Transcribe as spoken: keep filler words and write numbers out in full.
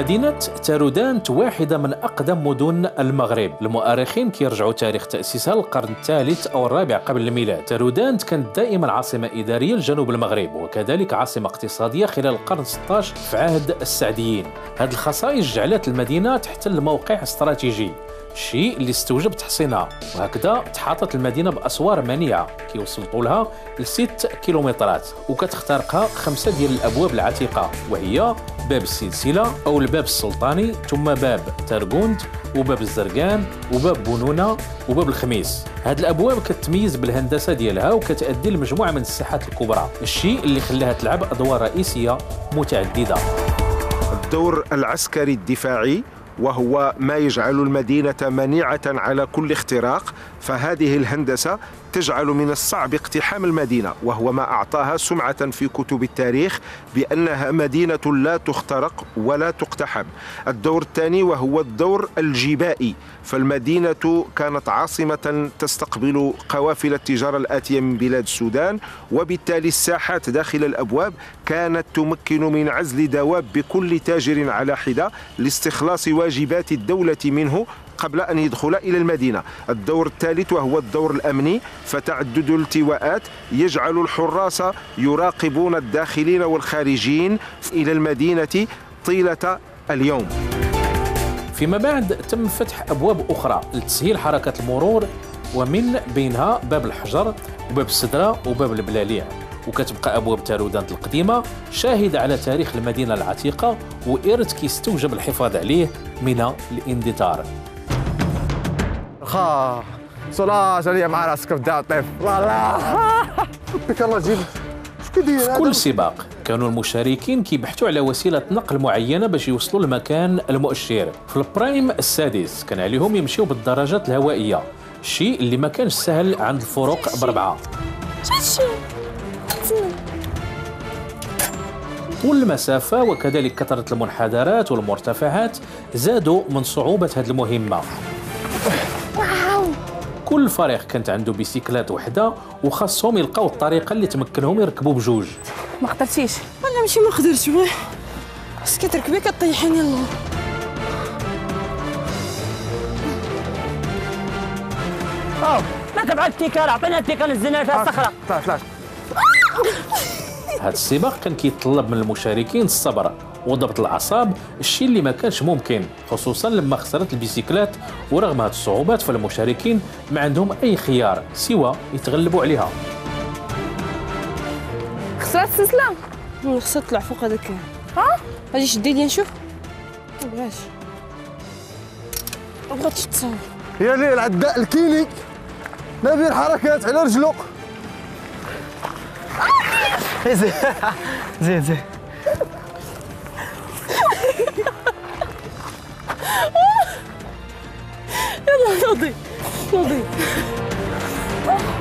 مدينة تارودانت واحدة من أقدم مدن المغرب. المؤرخين كيرجعوا تاريخ تأسيسها للقرن الثالث أو الرابع قبل الميلاد. تارودانت كانت دائما عاصمة إدارية لجنوب المغرب، وكذلك عاصمة اقتصادية خلال القرن الستة عشر في عهد السعديين. هذه الخصائص جعلت المدينة تحتل موقع استراتيجي، الشيء اللي استوجب تحصينها، وهكذا تحاطت المدينة بأسوار منيعة كيوصل طولها لست كيلومترات، وكتخترقها خمسة ديال الأبواب العتيقة، وهي باب السلسلة أو الباب السلطاني، ثم باب تارغوند، وباب الزرقان، وباب بونونة، وباب الخميس. هاد الأبواب كتميز بالهندسة ديالها وكتأدي لمجموعة من الساحات الكبرى، الشيء اللي خلاها تلعب أدوار رئيسية متعددة. الدور العسكري الدفاعي وهو ما يجعل المدينة منيعة على كل اختراق، فهذه الهندسة تجعل من الصعب اقتحام المدينة، وهو ما أعطاها سمعة في كتب التاريخ بأنها مدينة لا تخترق ولا تقتحم. الدور الثاني وهو الدور الجبائي، فالمدينة كانت عاصمة تستقبل قوافل التجارة الآتية من بلاد السودان، وبالتالي الساحات داخل الأبواب كانت تمكن من عزل دواب بكل تاجر على حدة لاستخلاص واجبات الدولة منه قبل أن يدخل إلى المدينة. الدور الثالث وهو الدور الأمني، فتعدد الالتواءات يجعل الحراس يراقبون الداخلين والخارجين إلى المدينة طيلة اليوم. فيما بعد تم فتح أبواب أخرى لتسهيل حركة المرور، ومن بينها باب الحجر وباب السدرة وباب البلاليع. وكتبقى أبواب تارودانت القديمة شاهدة على تاريخ المدينة العتيقة وإرث كيستوجب الحفاظ عليه من الاندثار. خا صلاة جالية مع راسك بدا طيف والله بك الله جيب. في كل سباق كانوا المشاركين كيبحثوا على وسيلة نقل معينة باش يوصلوا لمكان المؤشر. في البرايم السادس كان عليهم يمشيوا بالدراجات الهوائية، الشيء اللي ما كانش سهل عند الفروق بربعة. طول المسافة وكذلك كثرة المنحدرات والمرتفعات زادوا من صعوبة هذه المهمة. كل فريق كانت عنده بيسيكلات وحده وخاصهم يلقاو الطريقه اللي تمكنهم يركبوا بجوج. ما قدرتيش؟ انا ماشي ما قدرتش، بس كتركبي كطيحيني اللور. اه ما تبعد التيكال، عطينا التيكال نزلنا فيها الصخره. طلعت طلعت. هذا السباق كان كيتطلب من المشاركين الصبر وضبط الاعصاب، الشيء اللي ما كانش ممكن خصوصا لما خسرت البيسيكلات. ورغم هذه الصعوبات فالمشاركين ما عندهم اي خيار سوى يتغلبوا عليها. خسرت السلسله؟ خسرت طلع فوق هذاك. ها غادي شدي لي نشوف. ما بغاش ما بغاتش تصور. يا ليل العداء الكيني نبي الحركات على رجلو. زين زين زين يلا نوضي نوضي.